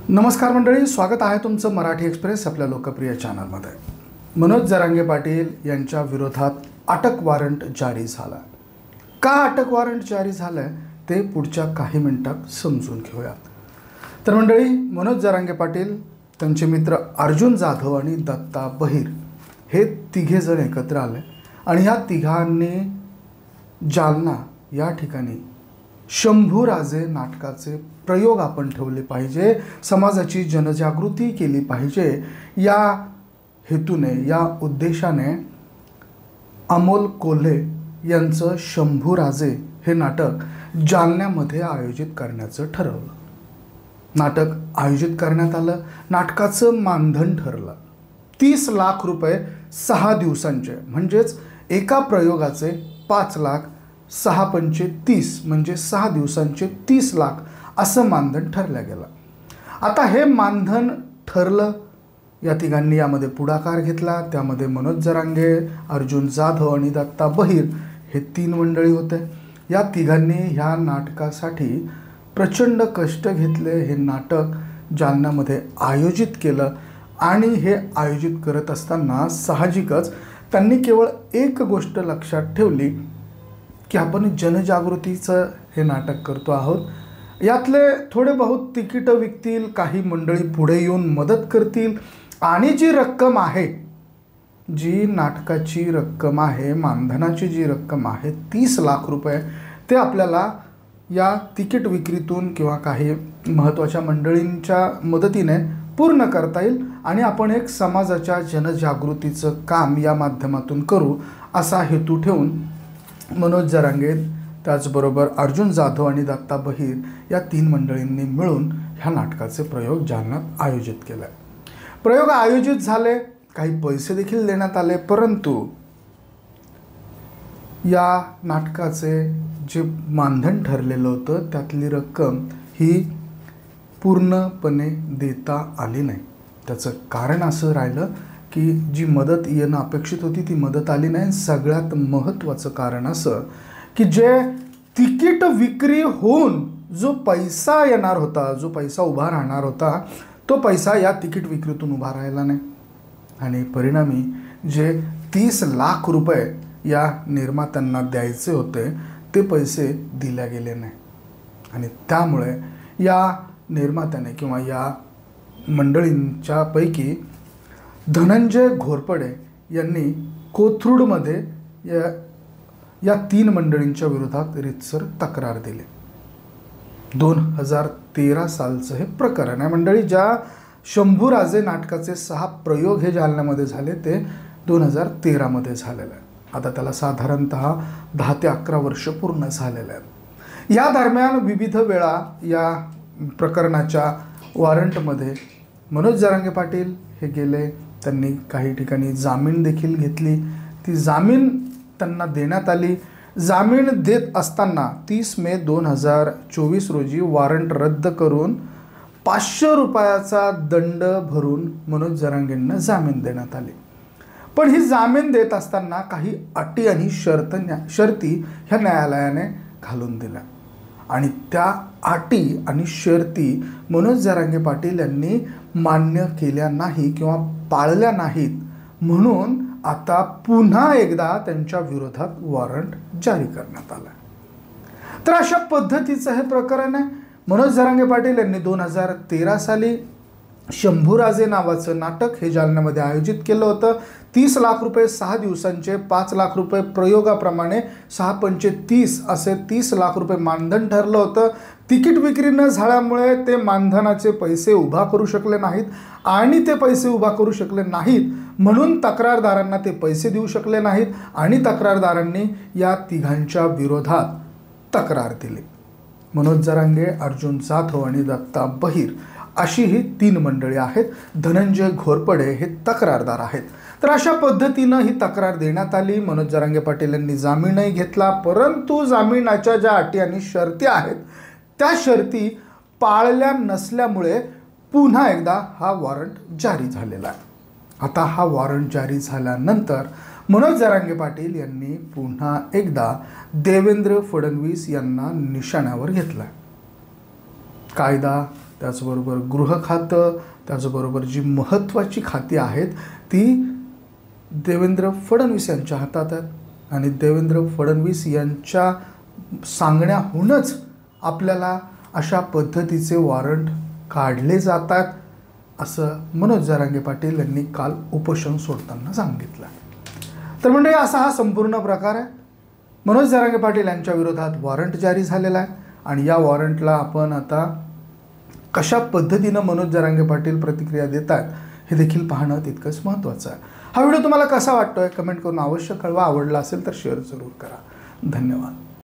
नमस्कार मंडळी, स्वागत आहे तुमचं मराठी एक्सप्रेस आपल्या लोकप्रिय चॅनलमध्ये। मनोज जरांगे पाटील यांच्या विरोधात अटक वॉरंट जारी झाला। का अटक वॉरंट जारी झालं ते पुढच्या काही मिनिटात समजून घेऊया। तर मंडळी, मनोज जरांगे पाटील, त्यांचे मित्र अर्जुन जाधव आणि दत्ता बहिर हे तिघे जण एकत्र आले आणि या तिघांनी जालना या ठिकाणी शंभूराजे नाटकाचे प्रयोग आपण ठेवले पाहिजे, समाजाची जनजागृती केली पाहिजे या हेतूने, या उद्देशाने अमोल कोल्हे यांचं शंभूराजे हे नाटक जालन्यामध्ये आयोजित करण्याचं ठरवलं। नाटक आयोजित करण्यात आलं। नाटकाचं मानधन ठरलं 30 लाख रुपये 6 दिवसांचे, म्हणजेच एका प्रयोगाचे 5 लाख 6 पंचे 30 म्हणजे 6 दिवसांचे 30 लाख असं मानधन ठरलं गेलं। आता हे मानधन ठरलं, या तिघांनी यामध्ये पुढाकार घेतला। त्यामध्ये मनोज जरांगे, अर्जुन जाधव आणि दत्ता बहिर हे 3 मंडळी होते। या तिघांनी ह्या नाटकासाठी प्रचंड कष्ट घेतले। हे नाटक जालन्यामध्ये आयोजित केलं आणि हे आयोजित करत असताना साहजिकच त्यांनी केवळ एक गोष्ट लक्षात ठेवली की आपण जनजागृतीचं हे नाटक करतो आहोत, यातले थोडे बहुत तिकीटं विकतील, काही मंडळी पुढे येऊन मदत करतील आणि जी रक्कम आहे, जी नाटकाची रक्कम आहे, मानधनाची जी रक्कम आहे 30 लाख रुपये, ते आपल्याला या तिकीट विक्रीतून किंवा काही महत्त्वाच्या मंडळींच्या मदतीने पूर्ण करता येईल आणि आपण एक समाजाच्या जनजागृतीचं काम या माध्यमातून करू असा हेतू ठेवून मनोज जरांगे, त्याचबरोबर अर्जुन जाधव आणि दत्ता बहिर या 3 मंडळींनी मिळून ह्या नाटकाचे प्रयोग जालन्यात आयोजित केले। प्रयोग आयोजित झाले, काही पैसे देखील देण्यात आले, परंतु या नाटकाचे जे मानधन ठरलेलं होतं त्यातली रक्कम ही पूर्णपणे देता आली नाही। त्याचं कारण असं राहिलं की जी मदत येणं अपेक्षित होती ती मदत आली नाही। सगळ्यात महत्त्वाचं कारण असं की जे तिकीट विक्री होऊन जो पैसा येणार होता, जो पैसा उभा राहणार होता, तो पैसा या तिकीट विक्रीतून उभा राहिला नाही आणि परिणामी जे 30 लाख रुपये या निर्मात्यांना द्यायचे होते ते पैसे दिले गेले नाही आणि त्यामुळे या निर्मात्याने किंवा या मंडळींच्या पैकी धनंजय घोरपडे यांनी कोथरूडमध्ये या 3 मंडळींच्या विरोधात रीतसर तक्रार दिली। 2013 सालचं हे प्रकरण आहे मंडळी। ज्या शंभूराजे नाटकाचे 6 प्रयोग हे जालन्यामध्ये झाले ते 2013 मध्ये झालेलं आहे। आता त्याला साधारणतः 10 ते 11 वर्ष पूर्ण झालेलं आहे। या दरम्यान विविध वेळा या प्रकरणाच्या वॉरंटमध्ये मनोज जरांगे पाटील हे गेले, त्यांनी काही ठिकाणी जामीन देखील घेतली, ती जामीन त्यांना देण्यात आली। जामीन देत असताना 30 मे 2024 रोजी वॉरंट रद्द करून 500 रुपयाचा दंड भरून मनोज जरांगेंना जामीन देण्यात आली। पण ही जामीन देत असताना काही अटी आणि शर्ती ह्या न्यायालयाने घालून दिल्या आणि त्या अटी आणि शर्ती मनोज जरांगे पाटील यांनी मान्य केल्या नाही किंवा पाळल्या नाहीत, म्हणून आता पुन्हा एकदा त्यांच्या विरोधात वॉरंट जारी करण्यात आला। तर अशा पद्धतीचं हे प्रकरण आहे। मनोज जरांगे पाटील यांनी 2013 साली शंभूराजे नावाचं नाटक हे जालन्यामध्ये आयोजित केलं होतं। 30 लाख रुपये 6 दिवसांचे, 5 लाख रुपये प्रयोगाप्रमाणे 6 पंचे 30 असे 30 लाख रुपये मानधन ठरलं होतं। तिकीट विक्री न झाल्यामुळे ते मानधनाचे पैसे उभा करू शकले नाहीत आणि ते पैसे उभा करू शकले नाहीत म्हणून तक्रारदारांना ते पैसे देऊ शकले नाहीत आणि तक्रारदारांनी या तिघांच्या विरोधात तक्रार दिली। मनोज जरांगे, अर्जुन जाधव आणि दत्ता बहिर अशी ही 3 मंडळी आहेत। धनंजय घोरपडे हे तक्रारदार आहेत। तर अशा पद्धतीनं ही तक्रार देण्यात आली। मनोज जरांगे पाटील यांनी जामीनही घेतला, परंतु जामिनाच्या ज्या अटी आणि शर्ती आहेत त्या शर्ती पाळल्या नसल्यामुळे पुन्हा एकदा हा वॉरंट जारी झालेला आहे। आता हा वॉरंट जारी झाल्यानंतर मनोज जरांगे पाटील यांनी पुन्हा एकदा देवेंद्र फडणवीस यांना निशाण्यावर घेतला। कायदा त्याचबरोबर गृह खातं, त्याचबरोबर जी महत्त्वाची खाती आहेत ती देवेंद्र फडणवीस यांच्या हातात आहेत आणि देवेंद्र फडणवीस यांच्या सांगण्याहूनच आपल्याला अशा पद्धतीचे वॉरंट काढले जातात असं मनोज जरांगे पाटील यांनी काल उपोषण सोडताना सांगितलं. तर म्हणजे असा हा संपूर्ण प्रकार आहे. मनोज जरांगे पाटील यांच्या विरोधात वॉरंट जारी झालेला आहे आणि या वॉरंटला आपण आता कशा पद्धतीनं मनोज जरांगे पाटील प्रतिक्रिया देत आहेत हे देखील पाहणं तितकंच महत्त्वाचं आहे. हा व्हिडिओ तुम्हाला कसा वाटतोय कमेंट करून अवश्य कळवा. आवडला असेल तर शेअर जरूर करा. धन्यवाद.